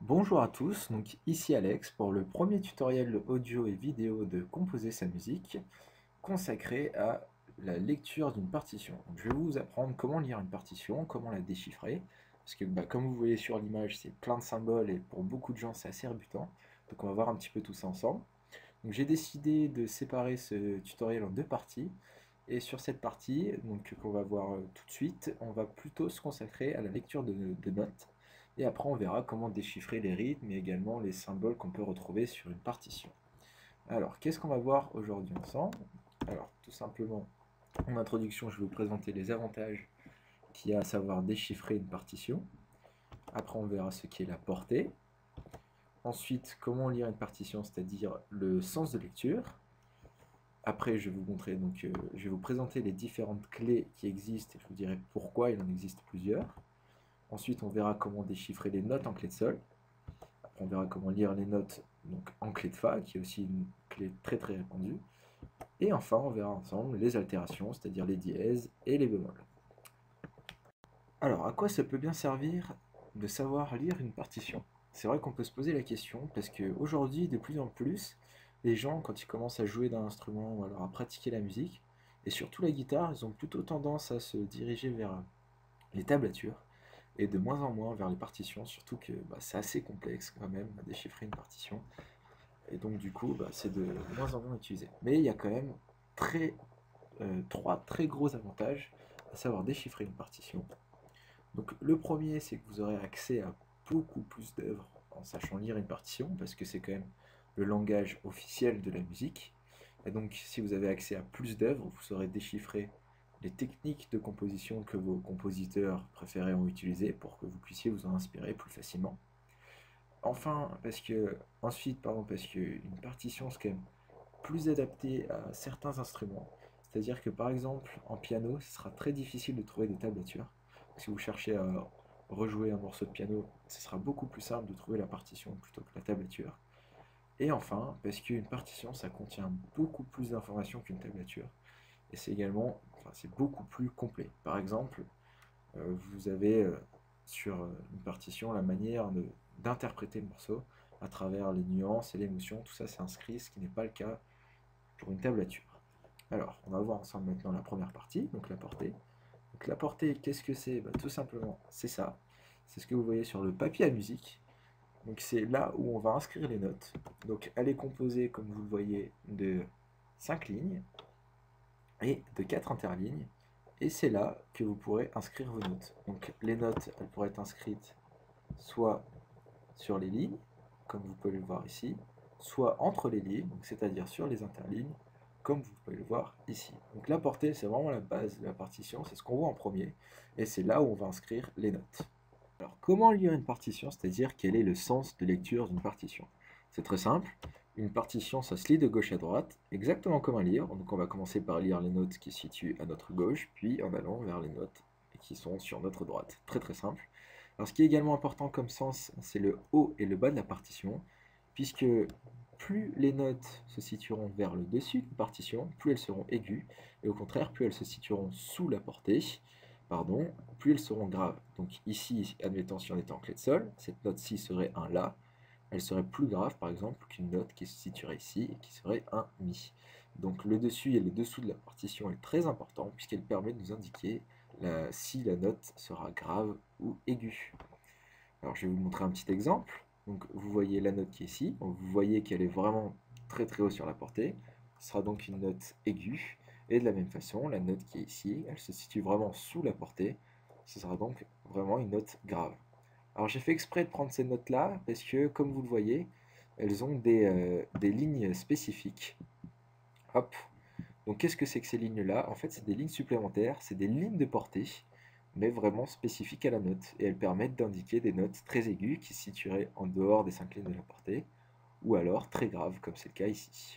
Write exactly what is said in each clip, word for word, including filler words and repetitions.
Bonjour à tous, donc ici Alex pour le premier tutoriel audio et vidéo de Composer sa musique consacré à la lecture d'une partition. Donc, je vais vous apprendre comment lire une partition, comment la déchiffrer, parce que bah, comme vous voyez sur l'image c'est plein de symboles et pour beaucoup de gens c'est assez rebutant, donc on va voir un petit peu tout ça ensemble. Donc j'ai décidé de séparer ce tutoriel en deux parties, et sur cette partie, donc qu'on va voir euh, tout de suite, on va plutôt se consacrer à la lecture de, de notes. Et après, on verra comment déchiffrer les rythmes et également les symboles qu'on peut retrouver sur une partition. Alors, qu'est-ce qu'on va voir aujourd'hui ensemble? Alors, tout simplement, en introduction, je vais vous présenter les avantages qu'il y a à savoir déchiffrer une partition. Après, on verra ce qu'est la portée. Ensuite, comment lire une partition, c'est-à-dire le sens de lecture. Après, je vais vous montrer, donc, euh, je vais vous présenter les différentes clés qui existent et je vous dirai pourquoi il en existe plusieurs. Ensuite, on verra comment déchiffrer les notes en clé de sol. Après, on verra comment lire les notes donc, en clé de fa, qui est aussi une clé très très répandue. Et enfin, on verra ensemble les altérations, c'est-à-dire les dièses et les bémols. Alors, à quoi ça peut bien servir de savoir lire une partition? C'est vrai qu'on peut se poser la question, parce qu'aujourd'hui, de plus en plus, les gens, quand ils commencent à jouer d'un instrument ou alors à pratiquer la musique, et surtout la guitare, ils ont plutôt tendance à se diriger vers les tablatures, et de moins en moins vers les partitions, surtout que bah, c'est assez complexe quand même à déchiffrer une partition, et donc du coup bah, c'est de moins en moins utilisé. Mais il y a quand même très, euh, trois très gros avantages à savoir déchiffrer une partition. Donc le premier, c'est que vous aurez accès à beaucoup plus d'œuvres en sachant lire une partition, parce que c'est quand même le langage officiel de la musique. Et donc si vous avez accès à plus d'œuvres, vous saurez déchiffrer les techniques de composition que vos compositeurs préférés ont utilisées pour que vous puissiez vous en inspirer plus facilement. Enfin, parce que, ensuite, pardon, parce qu'une partition c'est quand même plus adapté à certains instruments. C'est-à-dire que par exemple, en piano, ce sera très difficile de trouver des tablatures. Si vous cherchez à rejouer un morceau de piano, ce sera beaucoup plus simple de trouver la partition plutôt que la tablature. Et enfin, parce qu'une partition, ça contient beaucoup plus d'informations qu'une tablature. Et c'est également, enfin, c'est beaucoup plus complet. Par exemple, euh, vous avez euh, sur euh, une partition la manière de- d'interpréter le morceau à travers les nuances et l'émotion. Tout ça, c'est inscrit, ce qui n'est pas le cas pour une tablature. Alors, on va voir ensemble maintenant la première partie, donc la portée. Donc la portée, qu'est-ce que c'est? Bah, tout simplement, c'est ça. C'est ce que vous voyez sur le papier à musique. Donc c'est là où on va inscrire les notes. Donc elle est composée, comme vous le voyez, de cinq lignes et de quatre interlignes. Et c'est là que vous pourrez inscrire vos notes. Donc les notes, elles pourraient être inscrites soit sur les lignes, comme vous pouvez le voir ici, soit entre les lignes, c'est-à-dire sur les interlignes, comme vous pouvez le voir ici. Donc la portée, c'est vraiment la base de la partition, c'est ce qu'on voit en premier, et c'est là où on va inscrire les notes. Alors comment lire une partition, c'est-à-dire quel est le sens de lecture d'une partition? C'est très simple, une partition ça se lit de gauche à droite, exactement comme un livre, donc on va commencer par lire les notes qui se situent à notre gauche, puis en allant vers les notes qui sont sur notre droite. Très très simple. Alors ce qui est également important comme sens, c'est le haut et le bas de la partition, puisque plus les notes se situeront vers le dessus de la partition, plus elles seront aiguës, et au contraire, plus elles se situeront sous la portée, pardon, plus elles seront graves. Donc ici, admettons si on était en clé de sol, cette note-ci serait un La, elle serait plus grave par exemple qu'une note qui se situerait ici et qui serait un Mi. Donc le dessus et le dessous de la partition est très important puisqu'elle permet de nous indiquer la, si la note sera grave ou aiguë. Alors je vais vous montrer un petit exemple. Donc vous voyez la note qui est ici, donc, vous voyez qu'elle est vraiment très très haut sur la portée. Ce sera donc une note aiguë. Et de la même façon, la note qui est ici, elle se situe vraiment sous la portée. Ce sera donc vraiment une note grave. Alors j'ai fait exprès de prendre ces notes-là parce que, comme vous le voyez, elles ont des, euh, des lignes spécifiques. Hop. Donc qu'est-ce que c'est que ces lignes-là? En fait, c'est des lignes supplémentaires, c'est des lignes de portée, mais vraiment spécifiques à la note. Et elles permettent d'indiquer des notes très aiguës qui se situeraient en dehors des cinq lignes de la portée, ou alors très graves, comme c'est le cas ici.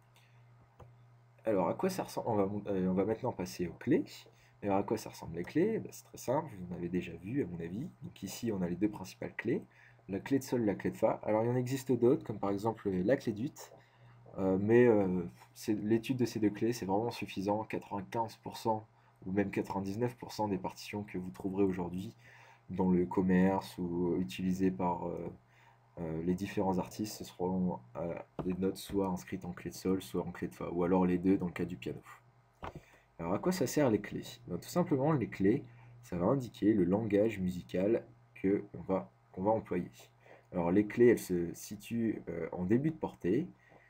Alors à quoi ça ressemble? On va, euh, on va maintenant passer aux clés. Alors à quoi ça ressemble les clés? Bah, c'est très simple, vous en avez déjà vu à mon avis. Donc ici on a les deux principales clés, la clé de sol et la clé de fa. Alors il y en existe d'autres, comme par exemple la clé d'ut, euh, mais euh, l'étude de ces deux clés c'est vraiment suffisant. quatre-vingt-quinze pour cent ou même quatre-vingt-dix-neuf pour cent des partitions que vous trouverez aujourd'hui dans le commerce ou utilisées par, euh, euh, les différents artistes, ce seront euh, des notes soit inscrites en clé de sol, soit en clé de fa, ou alors les deux dans le cas du piano. Alors à quoi ça sert les clés? Ben, tout simplement, les clés, ça va indiquer le langage musical que on va, qu'on va employer. Alors les clés, elles se situent euh, en début de portée,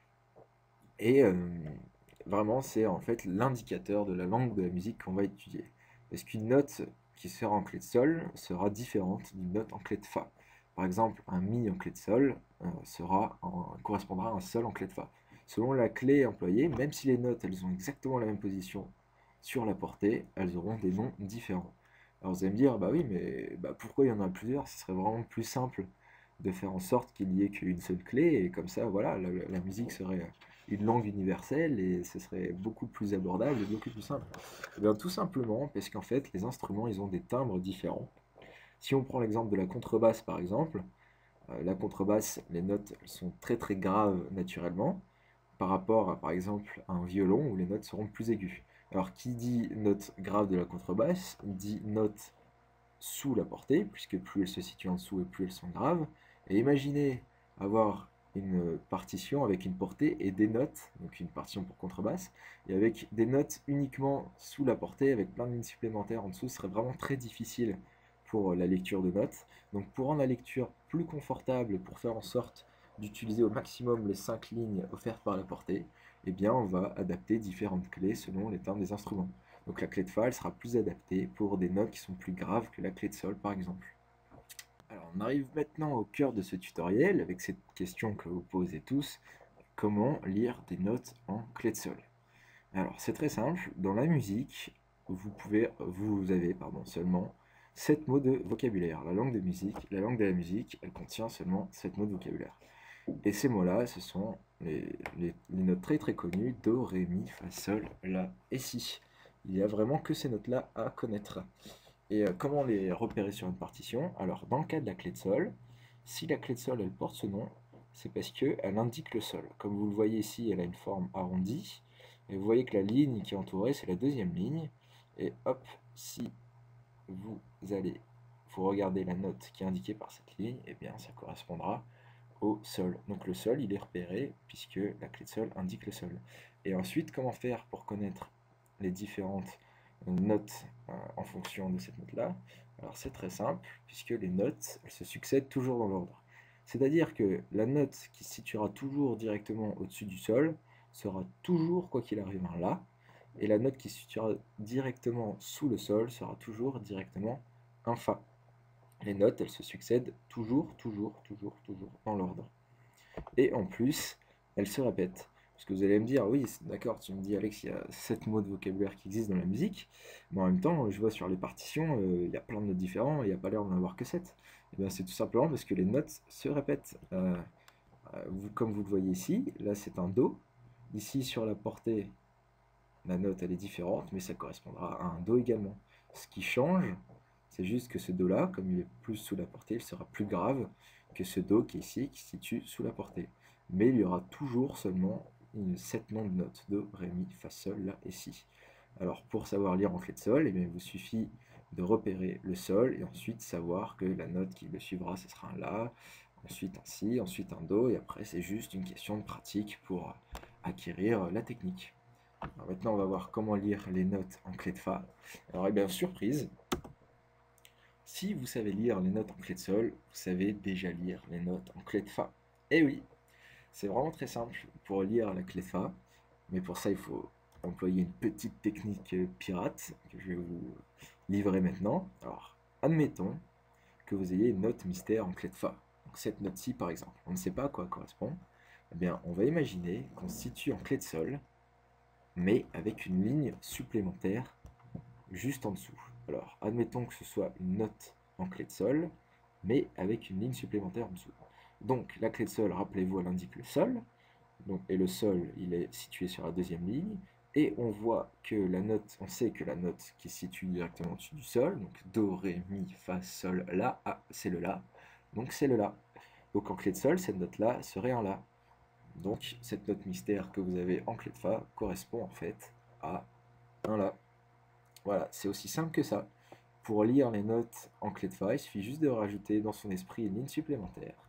et euh, vraiment, c'est en fait l'indicateur de la langue de la musique qu'on va étudier. Parce qu'une note qui sera en clé de sol sera différente d'une note en clé de fa. Par exemple, un mi en clé de sol euh, sera en- correspondra à un sol en clé de fa. Selon la clé employée, même si les notes elles ont exactement la même position sur la portée, elles auront des noms différents. Alors vous allez me dire, bah oui, mais bah pourquoi il y en a plusieurs? Ce serait vraiment plus simple de faire en sorte qu'il n'y ait qu'une seule clé, et comme ça, voilà, la, la musique serait une langue universelle et ce serait beaucoup plus abordable et beaucoup plus simple. Et bien, tout simplement parce qu'en fait, les instruments, ils ont des timbres différents. Si on prend l'exemple de la contrebasse, par exemple, euh, la contrebasse, les notes elles sont très très graves naturellement, par rapport à, par exemple, à un violon où les notes seront plus aiguës. Alors, qui dit note grave de la contrebasse, dit note sous la portée, puisque plus elles se situent en dessous et plus elles sont graves. Et imaginez avoir une partition avec une portée et des notes, donc une partition pour contrebasse, et avec des notes uniquement sous la portée, avec plein de lignes supplémentaires en dessous, ce serait vraiment très difficile pour la lecture de notes. Donc pour rendre la lecture plus confortable et pour faire en sorte d'utiliser au maximum les cinq lignes offertes par la portée, eh bien on va adapter différentes clés selon les termes des instruments. Donc la clé de fa elle sera plus adaptée pour des notes qui sont plus graves que la clé de sol par exemple. Alors on arrive maintenant au cœur de ce tutoriel avec cette question que vous posez tous, comment lire des notes en clé de sol? Alors c'est très simple, dans la musique, vous pouvez, vous avez pardon, seulement sept mots de vocabulaire. La langue de musique, la langue de la musique, elle contient seulement sept mots de vocabulaire. Et ces mots-là, ce sont les, les- les notes très très connues, do, ré, mi, fa, sol, la et si. Il n'y a vraiment que ces notes-là à connaître. Et euh, comment les repérer sur une partition? Alors, dans le cas de la clé de sol, si la clé de sol elle porte ce nom, c'est parce qu'elle indique le sol. Comme vous le voyez ici, elle a une forme arrondie. Et vous voyez que la ligne qui est entourée, c'est la deuxième ligne. Et hop, si vous allez vous regardez la note qui est indiquée par cette ligne, et eh bien ça correspondra au sol. Donc le sol, il est repéré puisque la clé de sol indique le sol. Et ensuite, comment faire pour connaître les différentes notes euh, en fonction de cette note-là? Alors c'est très simple, puisque les notes, elles se succèdent toujours dans l'ordre. C'est-à-dire que la note qui se situera toujours directement au-dessus du sol sera toujours, quoi qu'il arrive, un La, et la note qui se situera directement sous le sol sera toujours directement un Fa. Les notes, elles se succèdent toujours, toujours, toujours, toujours dans l'ordre. Et en plus, elles se répètent. Parce que vous allez me dire, oui, d'accord, tu me dis, Alex, il y a sept mots de vocabulaire qui existent dans la musique, mais en même temps, je vois sur les partitions, euh, il y a plein de notes différentes, et il n'y a pas l'air d'en avoir que sept. Et bien, c'est tout simplement parce que les notes se répètent. Euh, euh, vous, comme vous le voyez ici, là, c'est un Do. Ici, sur la portée, la note, elle est différente, mais ça correspondra à un Do également. Ce qui change, c'est juste que ce Do-là, comme il est plus sous la portée, il sera plus grave que ce Do qui est ici, qui se situe sous la portée. Mais il y aura toujours seulement sept noms de notes, Do, Ré, Mi, Fa, Sol, La et Si. Alors pour savoir lire en clé de Sol, eh bien, il vous suffit de repérer le Sol et ensuite savoir que la note qui le suivra, ce sera un La, ensuite un Si, ensuite un Do, et après c'est juste une question de pratique pour acquérir la technique. Alors maintenant, on va voir comment lire les notes en clé de Fa. Alors, eh bien, surprise, si vous savez lire les notes en clé de Sol, vous savez déjà lire les notes en clé de Fa. Eh oui, c'est vraiment très simple pour lire la clé de Fa, mais pour ça, il faut employer une petite technique pirate que je vais vous livrer maintenant. Alors, admettons que vous ayez une note mystère en clé de Fa. Donc, cette note-ci, par exemple, on ne sait pas à quoi elle correspond. Eh bien, on va imaginer qu'on se situe en clé de Sol, mais avec une ligne supplémentaire juste en dessous. Alors, admettons que ce soit une note en clé de sol, mais avec une ligne supplémentaire en dessous. Donc, la clé de sol, rappelez-vous, elle indique le sol, donc, et le sol, il est situé sur la deuxième ligne, et on voit que la note, on sait que la note qui se situe directement au-dessus du sol, donc Do, Ré, Mi, Fa, Sol, La, ah, c'est le La, donc c'est le La. Donc en clé de sol, cette note-là serait un La. Donc cette note mystère que vous avez en clé de Fa correspond en fait à un La. Voilà, c'est aussi simple que ça. Pour lire les notes en clé de Fa, il suffit juste de rajouter dans son esprit une ligne supplémentaire.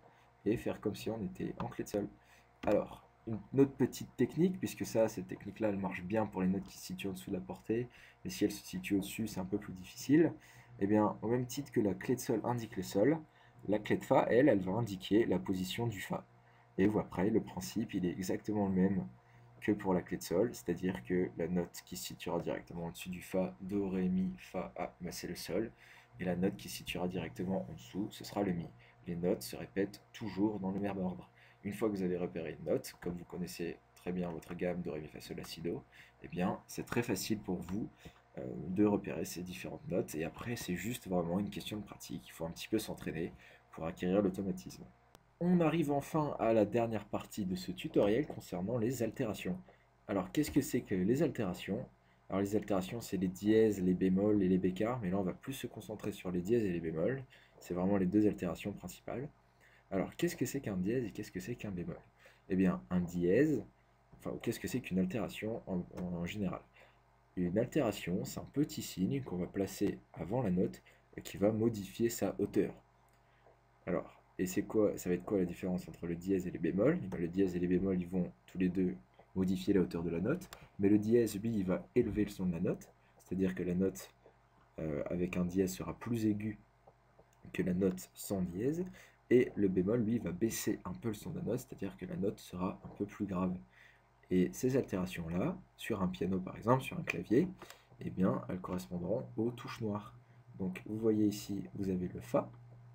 et faire comme si on était en clé de sol. Alors, une autre petite technique, puisque ça, cette technique-là, elle marche bien pour les notes qui se situent en dessous de la portée, mais si elle se situe au-dessus, c'est un peu plus difficile. Eh bien, au même titre que la clé de sol indique le sol, la clé de Fa, elle, elle va indiquer la position du Fa. Et vous, après, le principe, il est exactement le même que pour la clé de sol, c'est-à-dire que la note qui se situera directement au-dessus du Fa, Do, Ré, Mi, Fa, A, bah, c'est le sol, et la note qui se situera directement en dessous, ce sera le Mi. Les notes se répètent toujours dans le même ordre. Une fois que vous avez repéré une note, comme vous connaissez très bien votre gamme Do, Ré, Mi, Fa, Sol, La, Si, Do, eh bien, c'est très facile pour vous euh, de repérer ces différentes notes, et après, c'est juste vraiment une question de pratique. Il faut un petit peu s'entraîner pour acquérir l'automatisme. On arrive enfin à la dernière partie de ce tutoriel concernant les altérations. Alors, qu'est-ce que c'est que les altérations? Alors, les altérations, c'est les dièses, les bémols et les bécarres, mais là, on va plus se concentrer sur les dièses et les bémols. C'est vraiment les deux altérations principales. Alors, qu'est-ce que c'est qu'un dièse et qu'est-ce que c'est qu'un bémol? Eh bien, un dièse, enfin, qu'est-ce que c'est qu'une altération en, en général? Une altération, c'est un petit signe qu'on va placer avant la note et qui va modifier sa hauteur. Alors, et c'est quoi, ça va être quoi la différence entre le dièse et les bémols? Eh bien, le dièse et les bémols, ils vont tous les deux modifier la hauteur de la note, mais le dièse, lui, il va élever le son de la note, c'est-à-dire que la note euh, avec un dièse sera plus aiguë que la note sans dièse, et le bémol, lui, va baisser un peu le son de la note, c'est-à-dire que la note sera un peu plus grave. Et ces altérations-là, sur un piano par exemple, sur un clavier, eh bien, elles correspondront aux touches noires. Donc, vous voyez ici, vous avez le Fa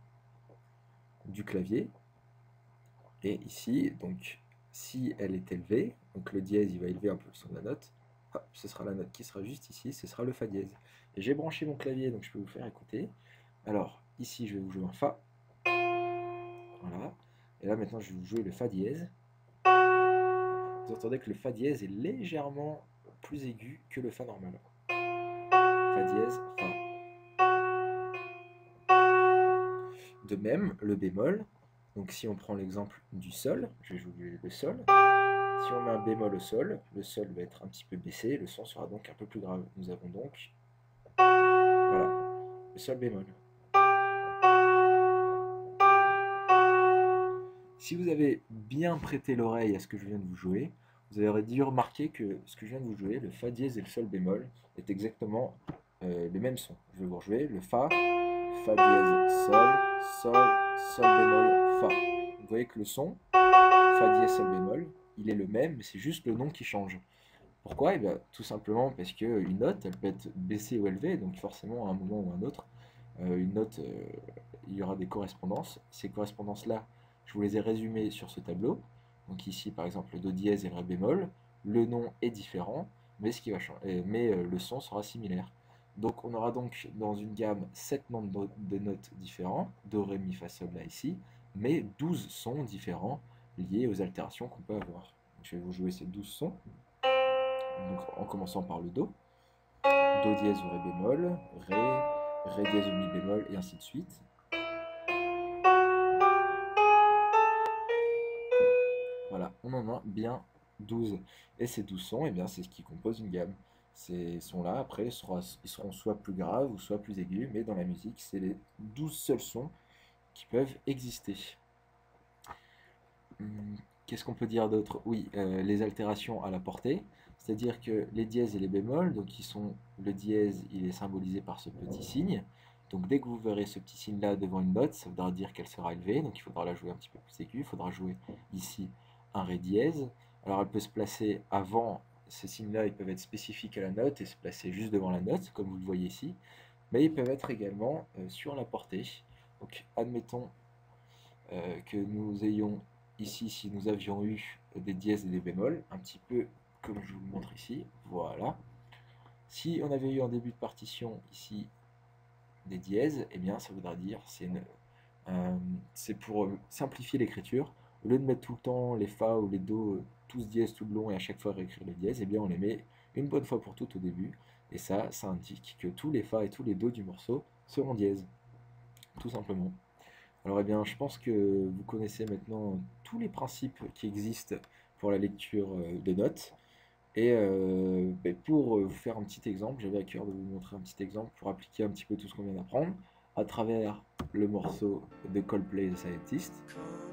du clavier, et ici, donc, si elle est élevée, donc le dièse, il va élever un peu le son de la note, hop, ce sera la note qui sera juste ici, ce sera le Fa dièse. Et j'ai branché mon clavier, donc je peux vous faire écouter. Alors, ici, je vais vous jouer un Fa. Voilà. Et là, maintenant, je vais vous jouer le Fa dièse. Vous entendez que le Fa dièse est légèrement plus aigu que le Fa normal. Fa dièse, Fa. De même, le bémol, donc si on prend l'exemple du sol, je vais jouer le sol. Si on met un bémol au sol, le sol va être un petit peu baissé, le son sera donc un peu plus grave. Nous avons donc, voilà, le sol bémol. Si vous avez bien prêté l'oreille à ce que je viens de vous jouer, vous aurez dû remarquer que ce que je viens de vous jouer, le Fa dièse et le sol bémol, est exactement euh, le même son. Je vais vous rejouer le Fa, Fa dièse, Sol, Sol, Sol bémol, Fa. Vous voyez que le son, Fa dièse, Sol bémol, il est le même, mais c'est juste le nom qui change. Pourquoi? Eh bien, tout simplement parce qu'une note, elle peut être baissée ou élevée, donc forcément à un moment ou à un autre, euh, une note, euh, il y aura des correspondances. Ces correspondances-là, je vous les ai résumées sur ce tableau. Donc ici, par exemple, le Do dièse et le Ré bémol, le nom est différent, mais, ce qui va changer, mais euh, le son sera similaire. Donc on aura donc dans une gamme sept nombres de notes différents, Do, Ré, Mi, Fa, Sol, La ici, mais douze sons différents liés aux altérations qu'on peut avoir. Donc, je vais vous jouer ces douze sons. Donc, en commençant par le Do, Do dièse ou Ré bémol, Ré, Ré dièse ou Mi bémol, et ainsi de suite. Voilà, on en a bien douze. Et ces douze sons, eh bien, c'est ce qui compose une gamme. Ces sons-là, après, ils seront, ils seront soit plus graves ou soit plus aigus, mais dans la musique, c'est les douze seuls sons qui peuvent exister. Hum, Qu'est-ce qu'on peut dire d'autre? Oui, euh, les altérations à la portée, c'est-à-dire que les dièses et les bémols, donc ils sont, le dièse, il est symbolisé par ce petit signe. Donc dès que vous verrez ce petit signe-là devant une note, ça voudra dire qu'elle sera élevée, donc il faudra la jouer un petit peu plus aiguë, il faudra jouer ici un Ré dièse. Alors elle peut se placer avant, ces signes-là, ils peuvent être spécifiques à la note et se placer juste devant la note, comme vous le voyez ici, mais ils peuvent être également euh, sur la portée. Donc admettons euh, que nous ayons ici, si nous avions eu des dièses et des bémols, un petit peu comme je vous le montre ici, voilà. Si on avait eu en début de partition ici des dièses, eh bien ça voudra dire, c'est euh, pour simplifier l'écriture, au lieu de mettre tout le temps les Fa ou les Do, tous dièses tout le long et à chaque fois réécrire les dièses, eh bien on les met une bonne fois pour toutes au début, et ça, ça indique que tous les Fa et tous les Do du morceau seront dièses, tout simplement. Alors, eh bien, je pense que vous connaissez maintenant tous les principes qui existent pour la lecture de notes. Et euh, ben, pour vous faire un petit exemple, j'avais à cœur de vous montrer un petit exemple pour appliquer un petit peu tout ce qu'on vient d'apprendre à travers le morceau de Coldplay The Scientist,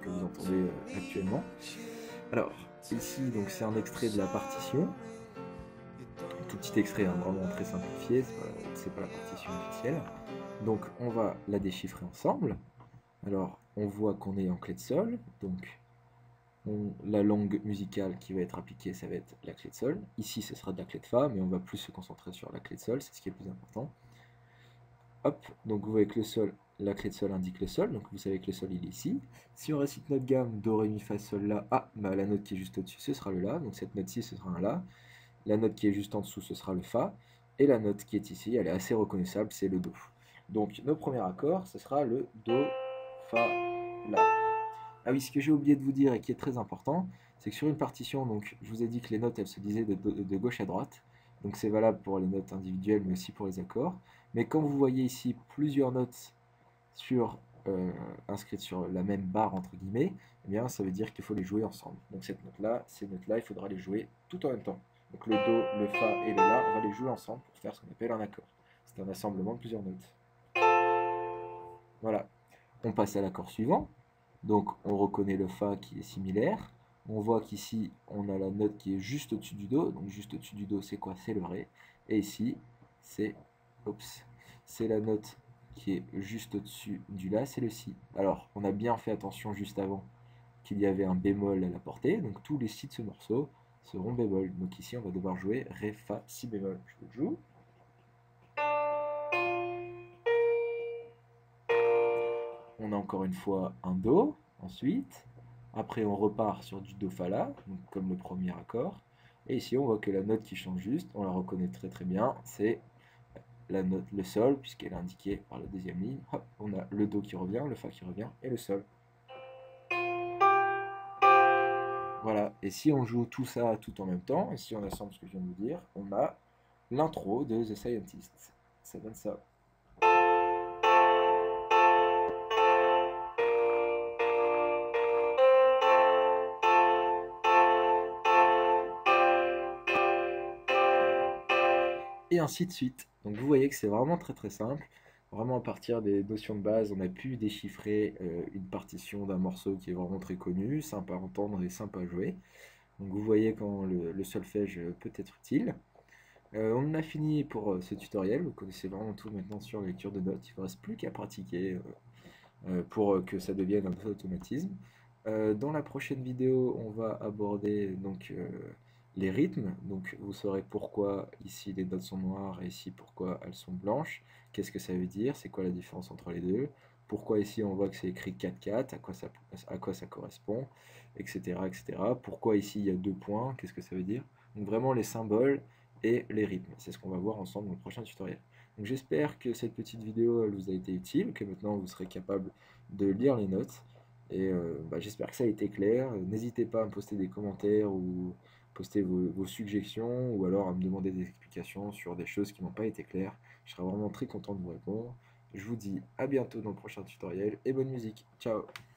que vous entendez euh, actuellement. Alors, ici, donc c'est un extrait de la partition. Un tout petit extrait, hein, vraiment très simplifié, c'est pas, c'est pas la partition officielle. Donc, on va la déchiffrer ensemble. Alors, on voit qu'on est en clé de sol, donc on, la langue musicale qui va être appliquée, ça va être la clé de sol. Ici, ce sera de la clé de fa, mais on va plus se concentrer sur la clé de sol, c'est ce qui est le plus important. Hop, donc vous voyez que le sol, la clé de sol indique le sol, donc vous savez que le sol il est ici. Si on récite notre gamme do, ré, mi, fa, sol, la, ah, bah la note qui est juste au-dessus, ce sera le la, donc cette note-ci, ce sera un la. La note qui est juste en dessous, ce sera le fa. Et la note qui est ici, elle est assez reconnaissable, c'est le do. Donc nos premiers accords, ce sera le do, fa, la. Ah oui, ce que j'ai oublié de vous dire et qui est très important, c'est que sur une partition, donc, je vous ai dit que les notes, elles se disaient de, de gauche à droite. Donc c'est valable pour les notes individuelles, mais aussi pour les accords. Mais quand vous voyez ici plusieurs notes sur, euh, inscrites sur la même barre, entre guillemets, eh bien, ça veut dire qu'il faut les jouer ensemble. Donc cette note-là, ces notes-là, il faudra les jouer tout en même temps. Donc le do, le fa et le la, on va les jouer ensemble pour faire ce qu'on appelle un accord. C'est un assemblement de plusieurs notes. Voilà. On passe à l'accord suivant. Donc on reconnaît le fa qui est similaire. On voit qu'ici on a la note qui est juste au-dessus du do. Donc juste au-dessus du do c'est quoi? C'est le ré. Et ici c'est c'est la note qui est juste au-dessus du la, c'est le si. Alors on a bien fait attention juste avant qu'il y avait un bémol à la portée. Donc tous les si de ce morceau seront bémol. Donc ici on va devoir jouer ré, fa, si bémol. Je vous le joue. On a encore une fois un do, ensuite, après on repart sur du do fa la, donc comme le premier accord, et ici on voit que la note qui change juste, on la reconnaît très très bien, c'est la note le sol, puisqu'elle est indiquée par la deuxième ligne. Hop, on a le do qui revient, le fa qui revient, et le sol. Voilà, et si on joue tout ça tout en même temps, et si on assemble ce que je viens de vous dire, on a l'intro de The Scientist. Ça donne ça. Et ainsi de suite. Donc vous voyez que c'est vraiment très très simple. Vraiment à partir des notions de base, on a pu déchiffrer euh, une partition d'un morceau qui est vraiment très connu, simple à entendre et simple à jouer. Donc vous voyez quand le, le solfège peut être utile. Euh, on en a fini pour euh, ce tutoriel, vous connaissez vraiment tout maintenant sur la lecture de notes, il ne vous reste plus qu'à pratiquer euh, euh, pour euh, que ça devienne un automatisme. Euh, dans la prochaine vidéo, on va aborder donc euh, les rythmes, donc vous saurez pourquoi ici les notes sont noires et ici pourquoi elles sont blanches, qu'est-ce que ça veut dire, c'est quoi la différence entre les deux, pourquoi ici on voit que c'est écrit quatre quatre, à quoi ça, à quoi ça correspond, et cetera, et cetera. Pourquoi ici il y a deux points, qu'est-ce que ça veut dire. Donc vraiment les symboles et les rythmes, c'est ce qu'on va voir ensemble dans le prochain tutoriel. Donc j'espère que cette petite vidéo elle vous a été utile, que maintenant vous serez capable de lire les notes. Et euh, bah, j'espère que ça a été clair. N'hésitez pas à me poster des commentaires ou poster vos, vos suggestions ou alors à me demander des explications sur des choses qui n'ont pas été claires. Je serai vraiment très content de vous répondre. Je vous dis à bientôt dans le prochain tutoriel et bonne musique. Ciao!